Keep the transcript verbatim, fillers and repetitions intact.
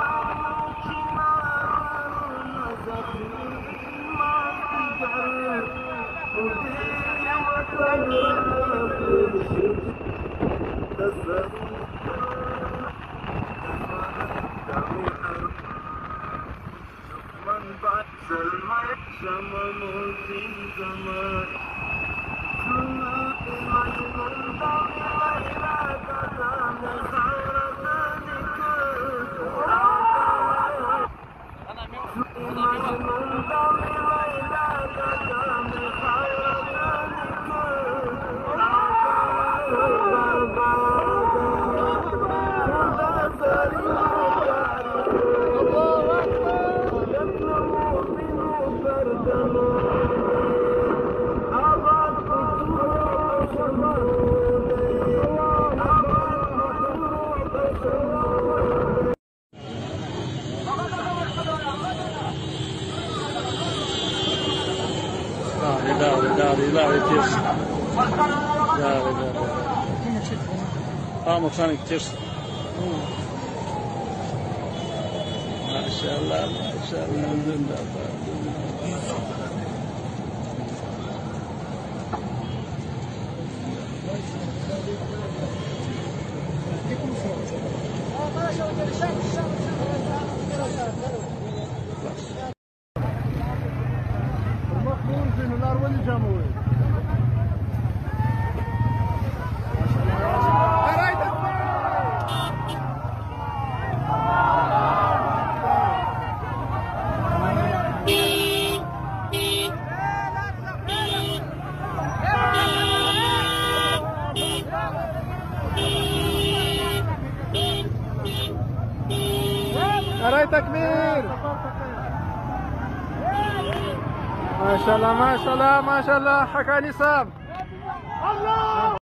داري داري داري تيرس داري داري اه مكانك تيرس ما شاء الله ما شاء الله زنده نراي تكبير. ما شاء الله ما شاء الله ما شاء الله حكى نصاب. الله